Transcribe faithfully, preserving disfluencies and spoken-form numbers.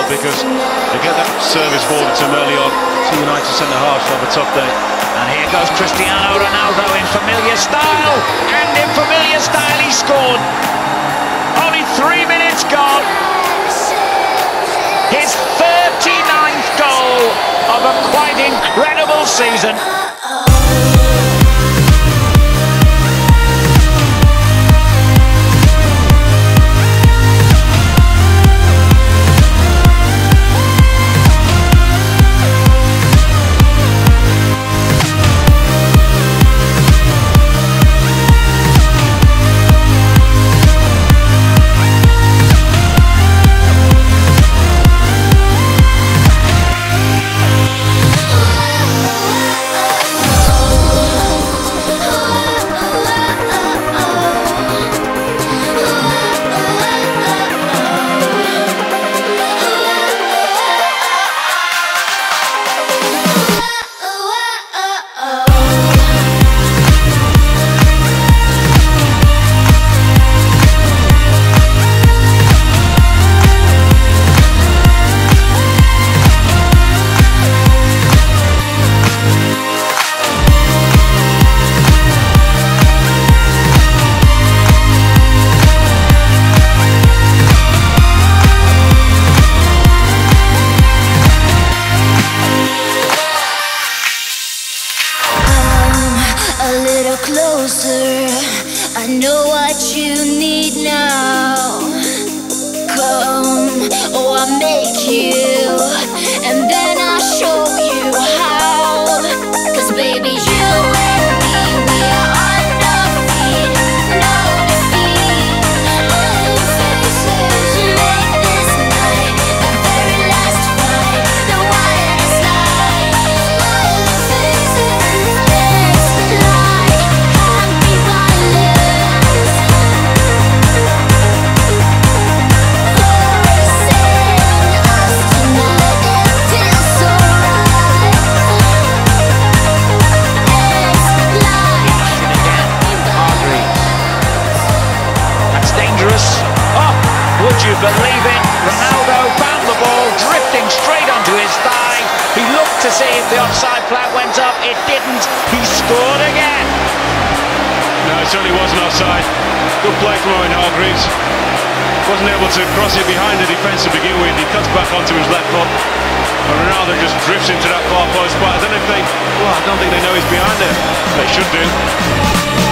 because they get that service forward to him early on. Two United centre-halves have a tough day. And here goes Cristiano Ronaldo in familiar style, and in familiar style he scored. Only three minutes gone. His thirty-ninth goal of a quite incredible season. Closer, I know what you need now. Come, oh, I'll make you, and then I'll show you how. 'Cause baby, you and me, we are undefeated, no defeat. All faces make this night the very last fight, the wildest light. All faces, it's like happy violence. Forcing us tonight, it feels so right. It's like That's dangerous. Oh, would you believe it? Ronaldo found the ball, drifting straight onto his thigh. He looked to see if the offside flag went up. It didn't. He scored again. No, it certainly wasn't offside. Good play from Owen Hargreaves. Wasn't able to cross it behind the defence to begin with. He cuts back onto his left foot. And Ronaldo just drifts into that far post spot. I don't know if they... Well, I don't think they know he's behind it. They should do.